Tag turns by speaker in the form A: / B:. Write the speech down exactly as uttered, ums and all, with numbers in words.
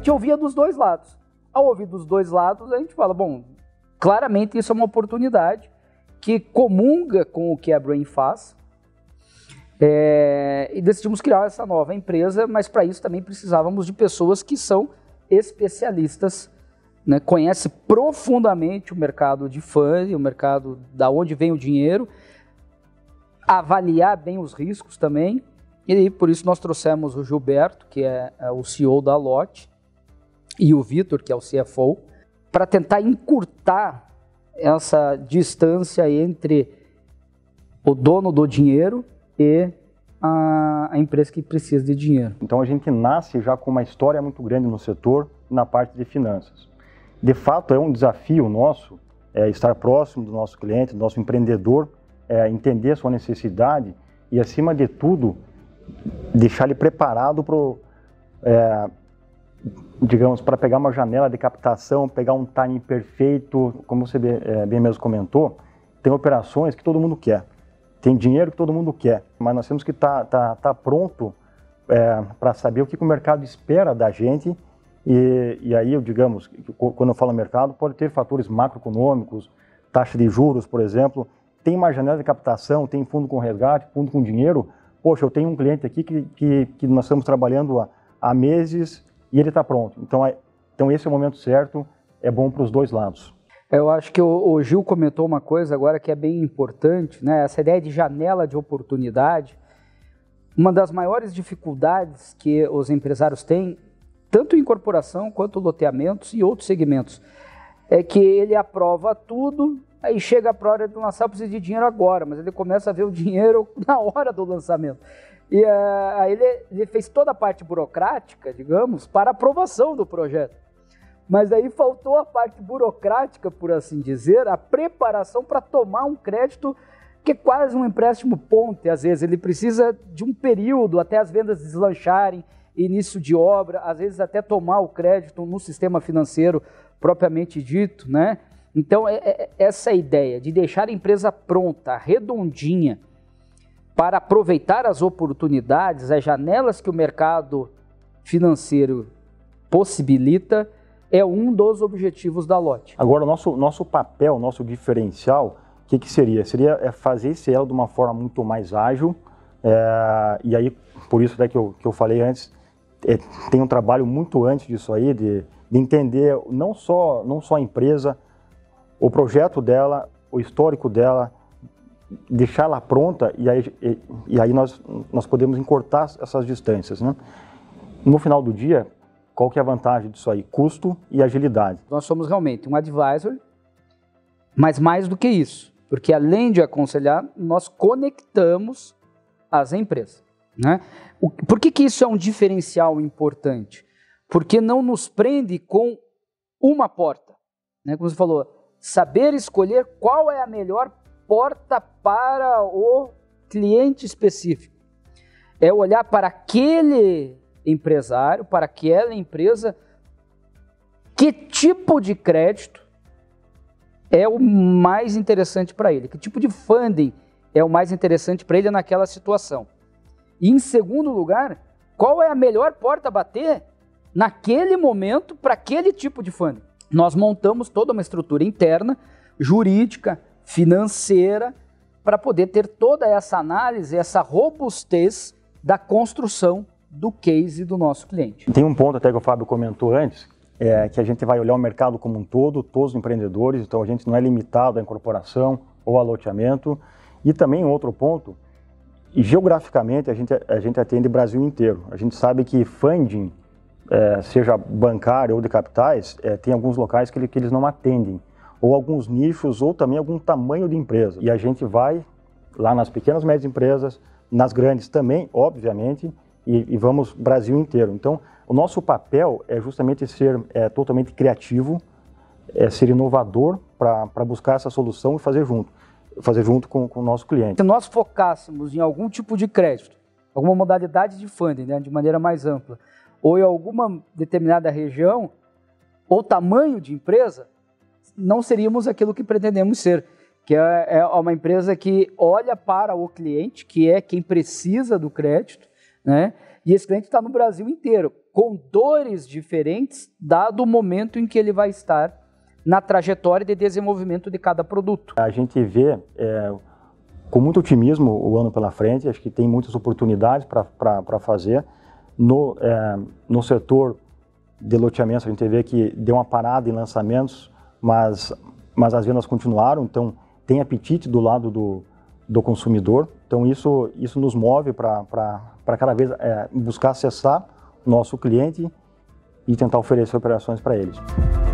A: gente ouvia dos dois lados. Ao ouvir dos dois lados, a gente fala, bom, claramente isso é uma oportunidade que comunga com o que a Brain faz. É, e decidimos criar essa nova empresa, mas para isso também precisávamos de pessoas que são especialistas, né, conhecem profundamente o mercado de funding, o mercado da onde vem o dinheiro, avaliar bem os riscos também, e aí, por isso nós trouxemos o Gilberto, que é, é o C E O da Lote, e o Vitor, que é o C F O, para tentar encurtar essa distância entre o dono do dinheiro e a, a empresa que precisa de dinheiro.
B: Então a gente nasce já com uma história muito grande no setor, na parte de finanças. De fato é um desafio nosso é, estar próximo do nosso cliente, do nosso empreendedor, é, entender a sua necessidade e acima de tudo deixar ele preparado para, é, digamos, para pegar uma janela de captação, pegar um timing perfeito, como você bem, é, bem mesmo comentou, tem operações que todo mundo quer. Tem dinheiro que todo mundo quer, mas nós temos que estar tá, tá, tá pronto é, para saber o que, que o mercado espera da gente e, e aí, eu, digamos, quando eu falo mercado, pode ter fatores macroeconômicos, taxa de juros, por exemplo, tem uma janela de captação, tem fundo com resgate, fundo com dinheiro, poxa, eu tenho um cliente aqui que, que, que nós estamos trabalhando há, há meses e ele está pronto. Então, é, então esse é o momento certo, é bom para os dois lados.
A: Eu acho que o, o Gil comentou uma coisa agora que é bem importante, né? Essa ideia de janela de oportunidade. Uma das maiores dificuldades que os empresários têm, tanto em corporação quanto loteamentos e outros segmentos, é que ele aprova tudo, aí chega a hora de lançar, eu preciso de dinheiro agora, mas ele começa a ver o dinheiro na hora do lançamento. E uh, aí ele, ele fez toda a parte burocrática, digamos, para aprovação do projeto. Mas aí faltou a parte burocrática, por assim dizer, a preparação para tomar um crédito que é quase um empréstimo ponte, às vezes. Ele precisa de um período até as vendas deslancharem, início de obra, às vezes até tomar o crédito no sistema financeiro propriamente dito, né? Então, é, é, essa ideia de deixar a empresa pronta, redondinha, para aproveitar as oportunidades, as janelas que o mercado financeiro possibilita, é um dos objetivos da Lote.
B: Agora, o nosso, nosso papel, nosso diferencial, o que, que seria? Seria fazer esse elo de uma forma muito mais ágil, é, e aí, por isso né, que, eu, que eu falei antes, é, tem um trabalho muito antes disso aí, de, de entender não só, não só a empresa, o projeto dela, o histórico dela, deixá-la pronta, e aí, e, e aí nós, nós podemos encurtar essas distâncias, né? No final do dia, qual que é a vantagem disso aí? Custo e agilidade.
A: Nós somos realmente um advisor, mas mais do que isso, porque além de aconselhar, nós conectamos as empresas, né? O, por que que isso é um diferencial importante? Porque não nos prende com uma porta, né? Como você falou, saber escolher qual é a melhor porta para o cliente específico. É olhar para aquele empresário, para aquela empresa, que tipo de crédito é o mais interessante para ele, que tipo de funding é o mais interessante para ele naquela situação. E em segundo lugar, qual é a melhor porta a bater naquele momento para aquele tipo de funding. Nós montamos toda uma estrutura interna, jurídica, financeira, para poder ter toda essa análise, essa robustez da construção do case do nosso cliente.
B: Tem um ponto até que o Fábio comentou antes, é que a gente vai olhar o mercado como um todo, todos os empreendedores, então a gente não é limitado à incorporação ou ao loteamento. E também outro ponto, geograficamente a gente, a gente atende o Brasil inteiro. A gente sabe que funding, é, seja bancário ou de capitais, é, tem alguns locais que, ele, que eles não atendem, ou alguns nichos, ou também algum tamanho de empresa. E a gente vai lá nas pequenas e médias empresas, nas grandes também, obviamente, e, e vamos Brasil inteiro. Então, o nosso papel é justamente ser é, totalmente criativo, é ser inovador para buscar essa solução e fazer junto, fazer junto com, com o nosso cliente.
A: Se nós focássemos em algum tipo de crédito, alguma modalidade de funding, né, de maneira mais ampla, ou em alguma determinada região, ou tamanho de empresa, não seríamos aquilo que pretendemos ser, que é, é uma empresa que olha para o cliente, que é quem precisa do crédito, né? E esse cliente está no Brasil inteiro, com dores diferentes, dado o momento em que ele vai estar na trajetória de desenvolvimento de cada produto.
B: A gente vê é, com muito otimismo o ano pela frente, acho que tem muitas oportunidades para fazer. No, é, no setor de loteamentos, a gente vê que deu uma parada em lançamentos, mas, mas as vendas continuaram, então tem apetite do lado do, do consumidor. Então isso, isso nos move para cada vez é, buscar acessar o nosso cliente e tentar oferecer operações para eles.